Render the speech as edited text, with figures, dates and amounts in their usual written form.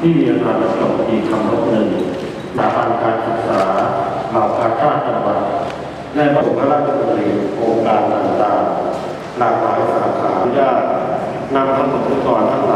ที่มีอาคารจบปีคำลบหนึ่งสถาบันการศึกษาเหล่ากาชาติจังหวัดและพระราชดำริโครงการต่างๆหลากหลายสาขาอนุญาตนำคำสอนทั้งหลาย